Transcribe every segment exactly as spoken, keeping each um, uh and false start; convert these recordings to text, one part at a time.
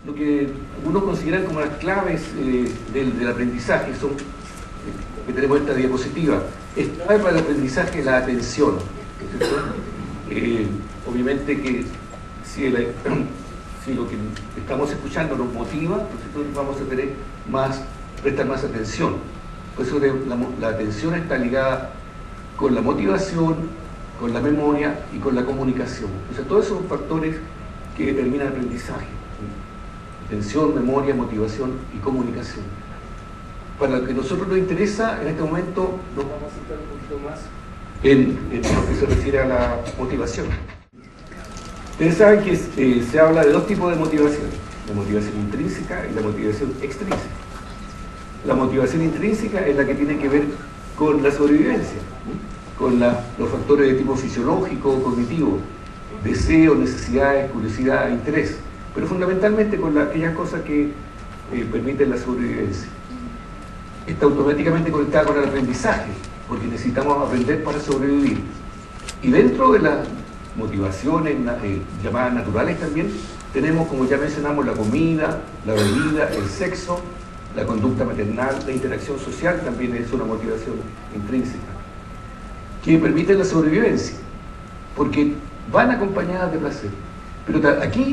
lo que algunos consideran como las claves eh, del, del aprendizaje, son, eh, que tenemos esta diapositiva. Es clave para el aprendizaje la atención, ¿no es cierto? Eh, obviamente que si, el, si lo que estamos escuchando nos motiva, entonces vamos a tener más, prestar más atención. Por eso la, la atención está ligada con la motivación, con la memoria y con la comunicación. O sea, todos esos factores que determinan el aprendizaje. Atención, memoria, motivación y comunicación. Para lo que a nosotros nos interesa, en este momento nos vamos a centrar un poquito más en, en lo que se refiere a la motivación. Ustedes saben que eh, se habla de dos tipos de motivación, la motivación intrínseca y la motivación extrínseca. La motivación intrínseca es la que tiene que ver con la sobrevivencia, ¿no? Con la, los factores de tipo fisiológico, cognitivo, deseo, necesidades, curiosidad, interés, pero fundamentalmente con la, aquellas cosas que eh, permiten la sobrevivencia. Está automáticamente conectada con el aprendizaje, porque necesitamos aprender para sobrevivir. Y dentro de las motivaciones eh, llamadas naturales también, tenemos, como ya mencionamos, la comida, la bebida, el sexo, la conducta maternal, la interacción social también es una motivación intrínseca, que permite la sobrevivencia, porque van acompañadas de placer. Pero aquí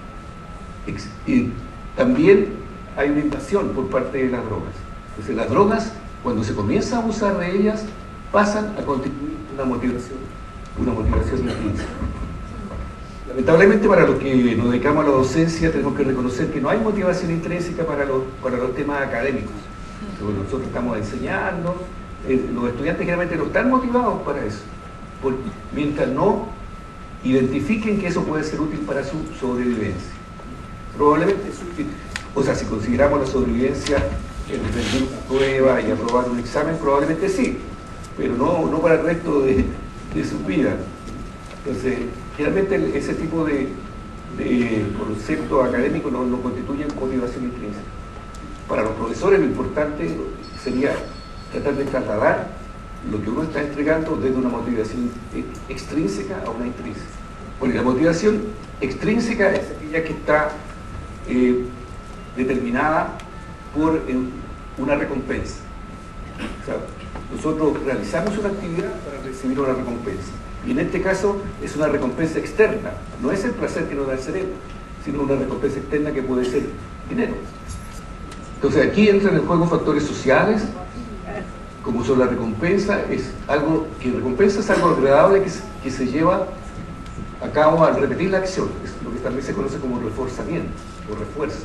eh, también hay una invasión por parte de las drogas. Entonces las drogas, cuando se comienza a abusar de ellas, pasan a constituir una motivación, una motivación intrínseca. Lamentablemente, para los que nos dedicamos a la docencia, tenemos que reconocer que no hay motivación intrínseca para los, para los temas académicos. Cuando nosotros estamos enseñando, eh, los estudiantes generalmente no están motivados para eso, porque mientras no identifiquen que eso puede ser útil para su sobrevivencia. Probablemente es útil, o sea, si consideramos la sobrevivencia en rendir una prueba y aprobar un examen, probablemente sí, pero no, no para el resto de, de su vida. Entonces, generalmente ese tipo de, de conceptos académicos no, no constituyen motivación intrínseca. Para los profesores lo importante sería tratar de trasladar lo que uno está entregando desde una motivación extrínseca a una intrínseca. Porque la motivación extrínseca es aquella que está eh, determinada por eh, una recompensa. O sea, nosotros realizamos una actividad para recibir una recompensa. Y en este caso es una recompensa externa, no es el placer que nos da el cerebro, sino una recompensa externa que puede ser dinero. Entonces aquí entran en juego factores sociales, como son la recompensa, es algo que recompensa es algo agradable que se, que se lleva a cabo al repetir la acción, es lo que también se conoce como reforzamiento o refuerzo.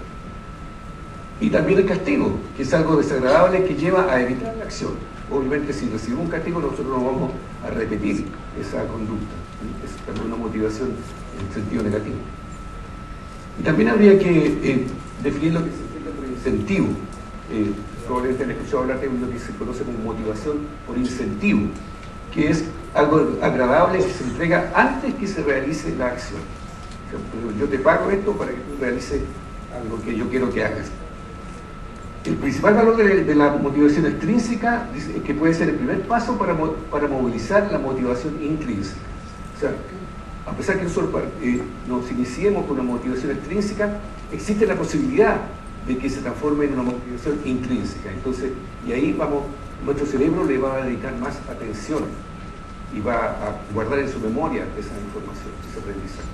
Y también el castigo, que es algo desagradable que lleva a evitar la acción. Obviamente si recibimos un castigo nosotros no vamos a repetir esa conducta, es también una motivación en sentido negativo. Y también habría que eh, definir lo que se entiende por incentivo. Eh, probablemente han escuchado hablar de lo que se conoce como motivación por incentivo, que es algo agradable que se entrega antes que se realice la acción. O sea, yo te pago esto para que tú realices algo que yo quiero que hagas. El principal valor de, de la motivación extrínseca es que puede ser el primer paso para, para movilizar la motivación intrínseca. O sea, a pesar que nosotros eh, nos iniciemos con una motivación extrínseca, existe la posibilidad de que se transforme en una motivación intrínseca. Entonces, y ahí vamos, nuestro cerebro le va a dedicar más atención y va a guardar en su memoria esa información, ese aprendizaje.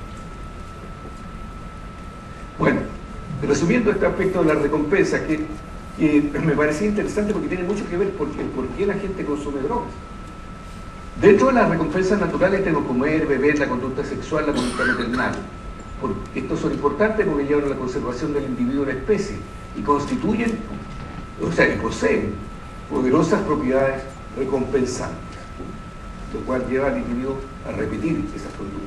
Bueno, resumiendo este aspecto de la recompensa, que que me parecía interesante porque tiene mucho que ver por qué, por qué la gente consume drogas. Dentro de las recompensas naturales tenemos comer, beber, la conducta sexual, la conducta maternal. Porque estos son importantes porque llevan a la conservación del individuo en la especie y constituyen, o sea, y poseen poderosas propiedades recompensantes, lo cual lleva al individuo a repetir esas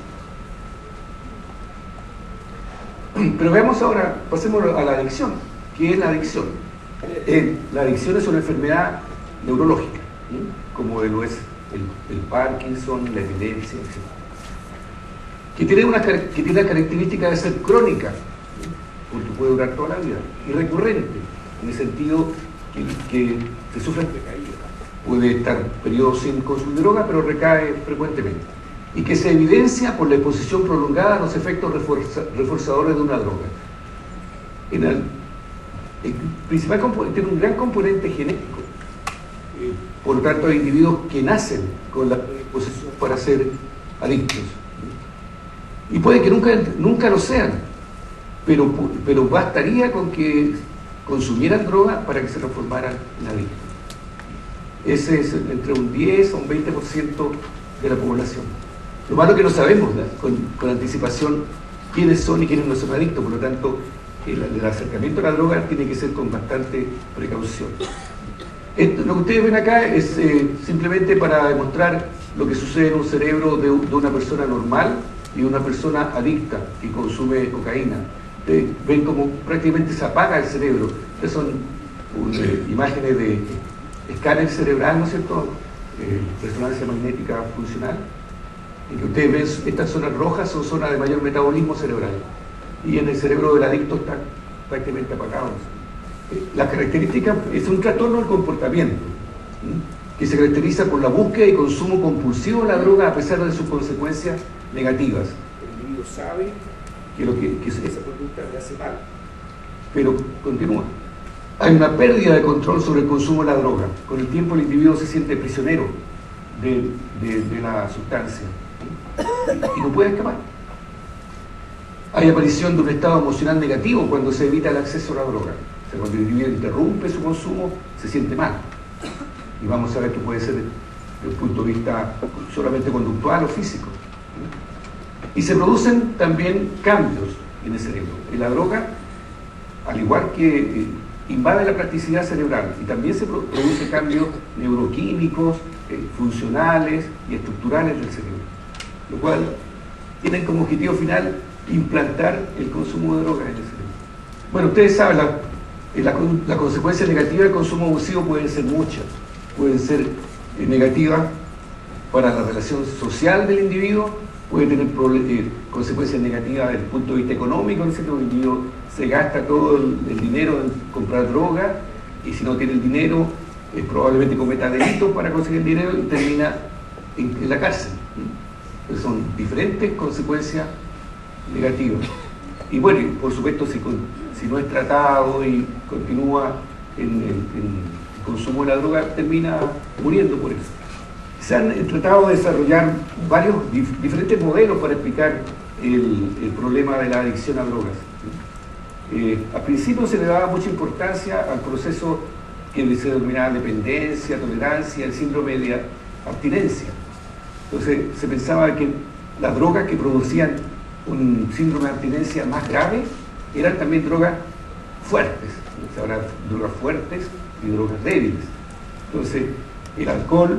conductas. Pero veamos ahora, pasemos a la adicción. ¿Qué es la adicción? Eh, la adicción es una enfermedad neurológica, ¿sí? Como lo es el, el Parkinson, la epilepsia, etcétera. Que tiene, una, que tiene la característica de ser crónica, ¿sí? Porque puede durar toda la vida, y recurrente, en el sentido que, que se sufre recaída. Puede estar periodos sin consumir droga, pero recae frecuentemente. Y que se evidencia por la exposición prolongada a los efectos refuerza, reforzadores de una droga. en el, el principal tiene un gran componente genético. Eh, por lo tanto, hay individuos que nacen con la predisposición para ser adictos. Y puede que nunca, nunca lo sean, pero, pero bastaría con que consumieran droga para que se transformaran en adictos. Ese es entre un diez a un veinte por ciento de la población. Lo malo es que no sabemos, ¿no?, con, con anticipación quiénes son y quiénes no son adictos, por lo tanto el, el acercamiento a la droga tiene que ser con bastante precaución. Esto, lo que ustedes ven acá es eh, simplemente para demostrar lo que sucede en un cerebro de, de una persona normal y de una persona adicta que consume cocaína. Eh, ven como prácticamente se apaga el cerebro. Estas son un, eh, imágenes de escáner cerebral, ¿no es cierto? Eh, resonancia magnética funcional. En que ustedes ven, estas zonas rojas son zonas de mayor metabolismo cerebral. Y en el cerebro del adicto está prácticamente apagado. Eh, las características es un trastorno del comportamiento, ¿sí?, que se caracteriza por la búsqueda y consumo compulsivo de la droga a pesar de sus consecuencias negativas. El individuo sabe que, lo que, que esa conducta le hace mal, pero continúa. Hay una pérdida de control sobre el consumo de la droga. Con el tiempo el individuo se siente prisionero de, de, de la sustancia y no puede escapar. Hay aparición de un estado emocional negativo cuando se evita el acceso a la droga. O sea, cuando el individuo interrumpe su consumo, se siente mal. Y vamos a ver que puede ser desde un punto de vista solamente conductual o físico. Y se producen también cambios en el cerebro. En la droga, al igual que eh, invade la plasticidad cerebral, y también se produce cambios neuroquímicos, eh, funcionales y estructurales del cerebro, lo cual tienen como objetivo final implantar el consumo de drogas en el cerebro. Bueno, ustedes saben, la, la, la consecuencia negativa del consumo abusivo pueden ser muchas. Pueden ser eh, negativas para la relación social del individuo, puede tener eh, consecuencias negativas desde el punto de vista económico, ¿no es cierto? El individuo se gasta todo el, el dinero en comprar droga, y si no tiene el dinero, eh, probablemente cometa delitos para conseguir el dinero y termina en, en la cárcel. Entonces son diferentes consecuencias negativas. Y bueno, y por supuesto, si, con, si no es tratado y continúa en, en, en consumo de la droga, termina muriendo por eso. Se han tratado de desarrollar varios dif diferentes modelos para explicar el, el problema de la adicción a drogas. Eh, al principio se le daba mucha importancia al proceso que se denominaba dependencia, tolerancia, el síndrome de abstinencia. Entonces se pensaba que las drogas que producían un síndrome de abstinencia más grave eran también drogas fuertes. Se habla de drogas fuertes y drogas débiles. Entonces, el alcohol,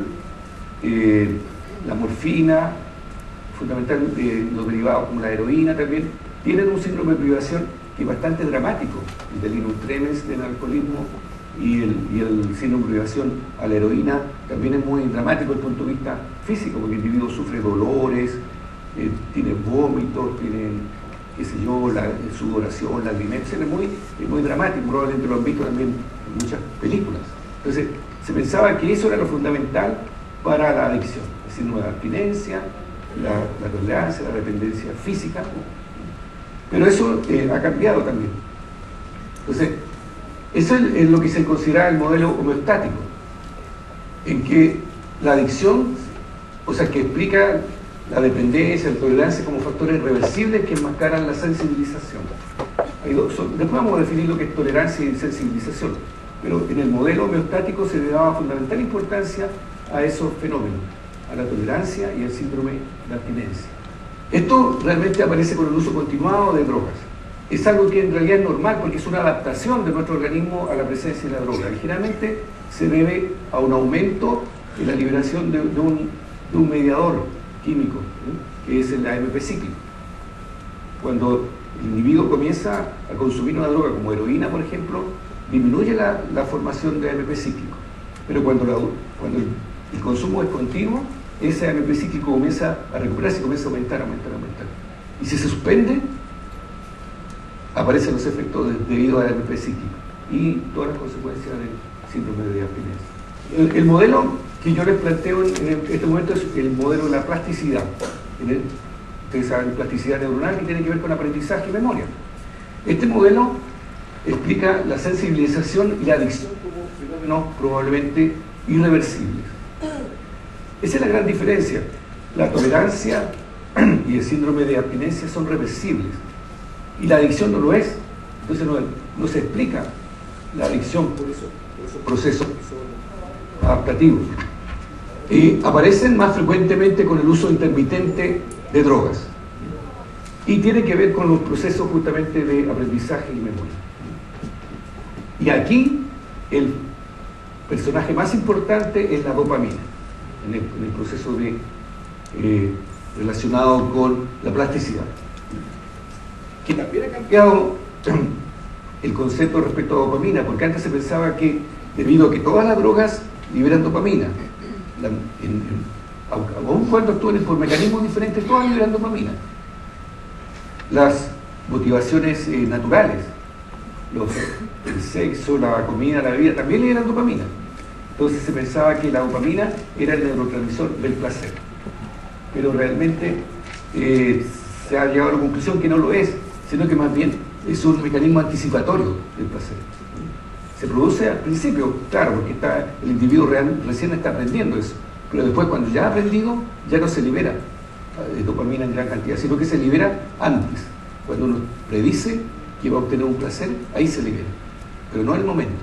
eh, la morfina, fundamentalmente eh, los derivados como la heroína también, tienen un síndrome de privación que es bastante dramático. El delirium tremens del alcoholismo y el, y el síndrome de privación a la heroína también es muy dramático desde el punto de vista físico, porque el individuo sufre dolores, eh, tiene vómitos, tiene, qué sé yo, la sudoración, la lagrimencia, es muy, es muy dramático, probablemente lo han visto también en muchas películas. Entonces, se pensaba que eso era lo fundamental para la adicción, es decir, la abstinencia, la, la tolerancia, la dependencia física, pero eso eh, ha cambiado también. Entonces, eso es, es lo que se considera el modelo homeostático, en que la adicción, o sea, que explica la dependencia, la tolerancia como factores reversibles que enmascaran la sensibilización. Hay dos, son, después vamos a definir lo que es tolerancia y sensibilización, pero en el modelo homeostático se le daba fundamental importancia a esos fenómenos, a la tolerancia y al síndrome de abstinencia. Esto realmente aparece con el uso continuado de drogas. Es algo que en realidad es normal porque es una adaptación de nuestro organismo a la presencia de la droga. Y generalmente se debe a un aumento en la liberación de, de, un, de un mediador químico, ¿eh? que es el A M P cíclico. Cuando el individuo comienza a consumir una droga como heroína, por ejemplo, disminuye la, la formación de A M P cíclico. Pero cuando, la, cuando el, el consumo es continuo, ese A M P cíclico comienza a recuperarse y comienza a aumentar, aumentar, aumentar. Y si se suspende, aparecen los efectos de, debido al A M P cíclico y todas las consecuencias del síndrome de abstinencia. El, el modelo que yo les planteo en, en este momento es el modelo de la plasticidad. El, ustedes saben, plasticidad neuronal, que tiene que ver con aprendizaje y memoria. Este modelo explica la sensibilización y la adicción como fenómenos probablemente irreversibles. Esa es la gran diferencia. La tolerancia y el síndrome de abstinencia son reversibles y la adicción no lo es. Entonces no, no se explica la adicción por, eso, por esos procesos adaptativos. Y aparecen más frecuentemente con el uso intermitente de drogas y tiene que ver con los procesos justamente de aprendizaje y memoria. Y aquí el personaje más importante es la dopamina en el, en el proceso de, eh, relacionado con la plasticidad, que también ha cambiado el concepto respecto a dopamina, porque antes se pensaba que debido a que todas las drogas liberan dopamina, la, en, en, aun cuando actúen por mecanismos diferentes, todas liberan dopamina. Las motivaciones eh, naturales, los, el sexo, la comida, la bebida, también liberan dopamina. Entonces se pensaba que la dopamina era el neurotransmisor del placer, pero realmente eh, se ha llegado a la conclusión que no lo es, sino que más bien es un mecanismo anticipatorio del placer. Se produce al principio, claro, porque está, el individuo real, recién está aprendiendo eso, pero después cuando ya ha aprendido, ya no se libera eh, dopamina en gran cantidad, sino que se libera antes. Cuando uno predice que va a obtener un placer, ahí se libera, pero no en el momento.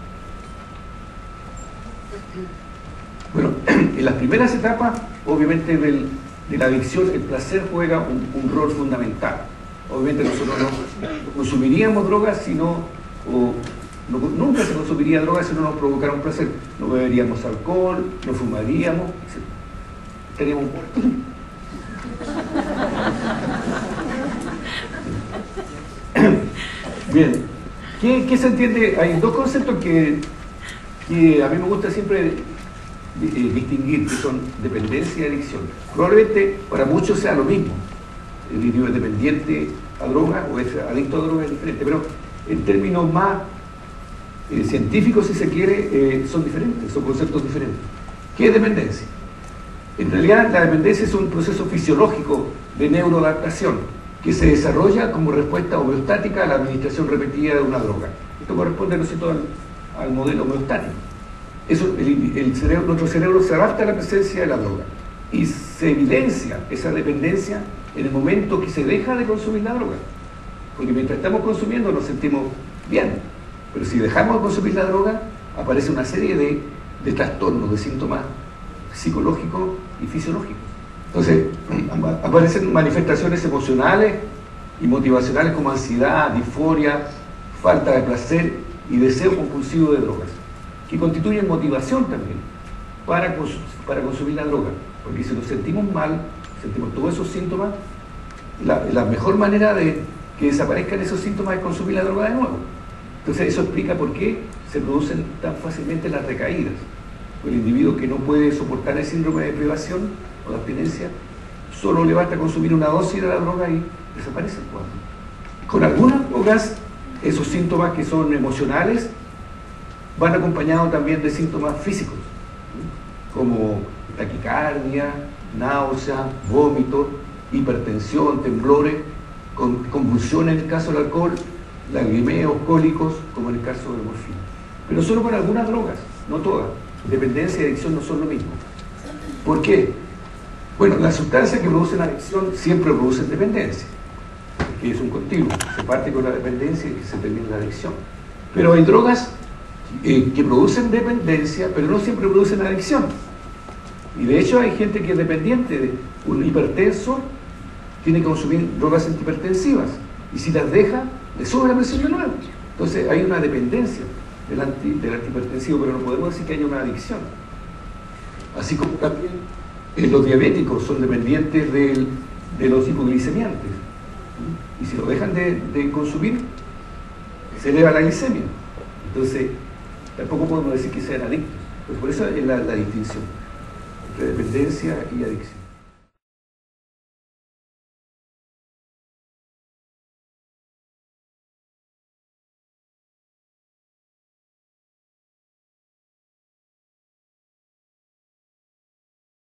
Bueno, en las primeras etapas, obviamente del, de la adicción, el placer juega un, un rol fundamental. Obviamente nosotros no consumiríamos drogas si no, o no, nunca se consumiría drogas si no nos provocara un placer. No beberíamos alcohol, no fumaríamos, estaríamos muertos. Bien, ¿qué, ¿qué se entiende? Hay dos conceptos que, que a mí me gusta siempre distinguir, que son dependencia y adicción. Probablemente para muchos sea lo mismo. El individuo es dependiente a drogas o es adicto a drogas, es diferente, pero en términos más eh, científicos, si se quiere, eh, son diferentes, son conceptos diferentes. ¿Qué es dependencia? En realidad la dependencia es un proceso fisiológico de neuroadaptación que se desarrolla como respuesta homeostática a la administración repetida de una droga. Esto corresponde, ¿no es cierto?, al, al modelo homeostático. Eso, el, el cerebro, nuestro cerebro se adapta a la presencia de la droga y se evidencia esa dependencia en el momento que se deja de consumir la droga, porque mientras estamos consumiendo nos sentimos bien, pero si dejamos de consumir la droga aparece una serie de, de trastornos, de síntomas psicológicos y fisiológicos. Entonces aparecen manifestaciones emocionales y motivacionales como ansiedad, disforia, falta de placer y deseo compulsivo de drogas, que constituyen motivación también para, cons para consumir la droga, porque si nos sentimos mal, sentimos todos esos síntomas, la, la mejor manera de que desaparezcan esos síntomas es consumir la droga de nuevo. Entonces eso explica por qué se producen tan fácilmente las recaídas. El individuo que no puede soportar el síndrome de privación o de abstinencia, solo le basta consumir una dosis de la droga y desaparece el cuadro. Con algunas drogas, esos síntomas que son emocionales van acompañados también de síntomas físicos, como taquicardia, náusea, vómito, hipertensión, temblores, con convulsiones en el caso del alcohol, lagrimeos, cólicos, como en el caso de la morfina. Pero solo con algunas drogas, no todas. Dependencia y adicción no son lo mismo. ¿Por qué? Bueno, las sustancias que producen adicción siempre producen dependencia, que es un continuo. Se parte con la dependencia y se termina la adicción. Pero hay drogas eh, que producen dependencia, pero no siempre producen adicción. Y de hecho hay gente que es dependiente de un hipertenso, tiene que consumir drogas antihipertensivas, y si las deja, le sube la presión de nuevo. Entonces hay una dependencia del, anti, del antihipertensivo, pero no podemos decir que haya una adicción. Así como también eh, los diabéticos son dependientes del, de los hipoglicemiantes, y si lo dejan de, de consumir, se eleva la glicemia. Entonces tampoco podemos decir que sean adictos. Pues por eso es la, la distinción entre dependencia y adicción.